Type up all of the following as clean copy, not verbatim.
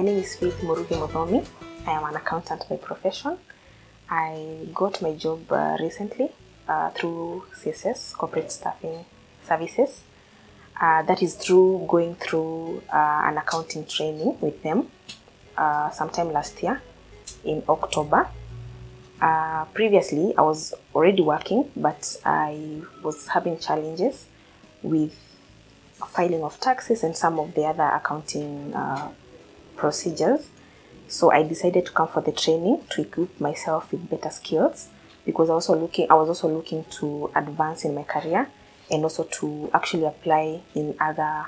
name is Faith Murugi Muthomi. I am an accountant by profession. I got my job recently through CSS, Corporate Staffing Services. That is through going through an accounting training with them sometime last year in October. Previously, I was already working, but I was having challenges with filing of taxes and some of the other accounting procedures. So I decided to come for the training to equip myself with better skills, because I was also looking to advance in my career and also to actually apply in other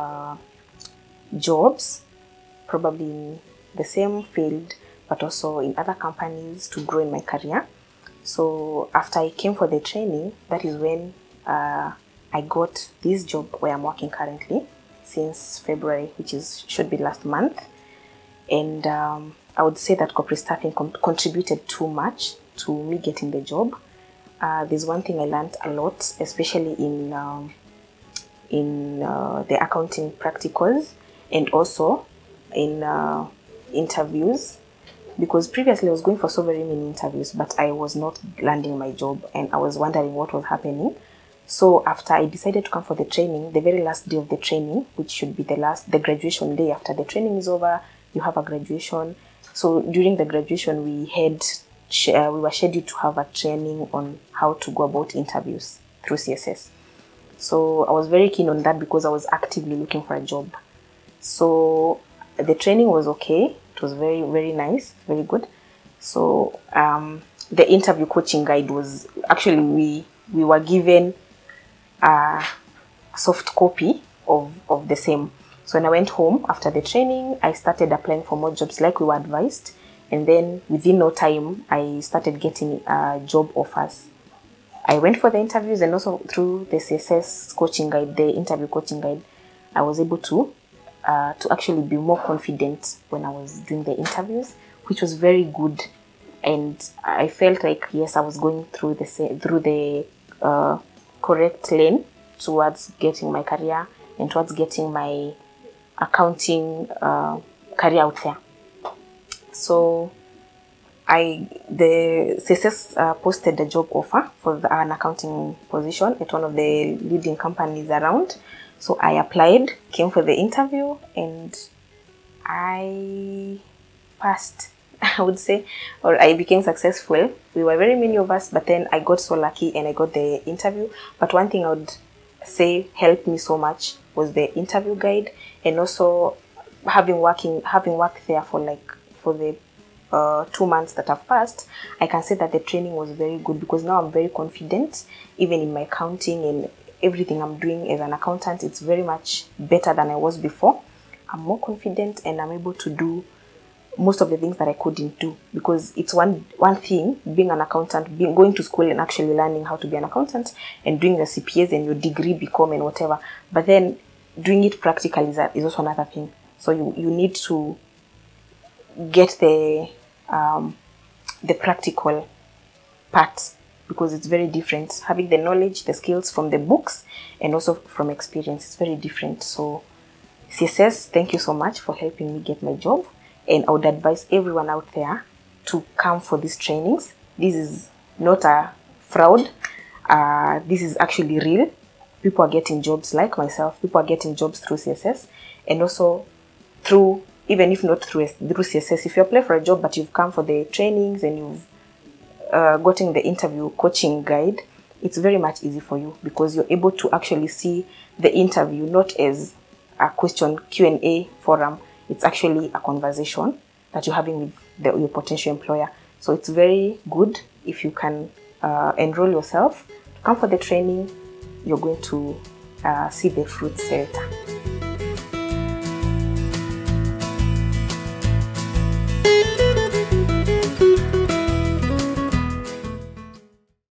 jobs, probably in the same field, but also in other companies to grow in my career. So after I came for the training, that is when I got this job where I'm working currently since February, which should be last month. And I would say that corporate staffing contributed too much to me getting the job. There's one thing I learned a lot, especially in the accounting practicals and also in interviews, because previously I was going for so very many interviews, but I was not landing my job and I was wondering what was happening. So after I decided to come for the training, the very last day of the training, which should be the graduation day after the training is over, you have a graduation. So during the graduation, we were scheduled to have a training on how to go about interviews through CSS. So I was very keen on that because I was actively looking for a job. So the training was okay. It was very, very nice, very good. So the interview coaching guide was actually, we were given a soft copy of the same. So when I went home after the training, I started applying for more jobs like we were advised. And then within no time, I started getting job offers. I went for the interviews, and also through the CSS coaching guide, the interview coaching guide, I was able to actually be more confident when I was doing the interviews, which was very good. And I felt like, yes, I was going through the correct lane towards getting my career and towards getting my accounting career out there. So the CSS posted a job offer for an accounting position at one of the leading companies around. So I applied, came for the interview, and I passed, I would say, or I became successful. We were very many of us, but then I got so lucky and I got the interview. But one thing I would say helped me so much was the interview guide, and also having worked there for the 2 months that have passed. I can say that the training was very good, because now I'm very confident, even in my accounting and everything I'm doing as an accountant. It's very much better than I was before. I'm more confident and I'm able to do most of the things that I couldn't do, because it's one thing being an accountant, going to school and actually learning how to be an accountant and doing your CPAs and your degree BCom and whatever, but then doing it practically is also another thing. So you need to get the practical part, because it's very different. Having the knowledge, the skills from the books and also from experience, it's very different. So CSS, thank you so much for helping me get my job. And I would advise everyone out there to come for these trainings. This is not a fraud. This is actually real. People are getting jobs like myself. People are getting jobs through CSS, and also through, even if not through CSS, if you apply for a job but you've come for the trainings and you've gotten the interview coaching guide, it's very much easy for you, because you're able to actually see the interview not as a question Q&A forum. It's actually a conversation that you're having with your potential employer. So it's very good if you can enroll yourself, come for the training. You're going to see the fruits later.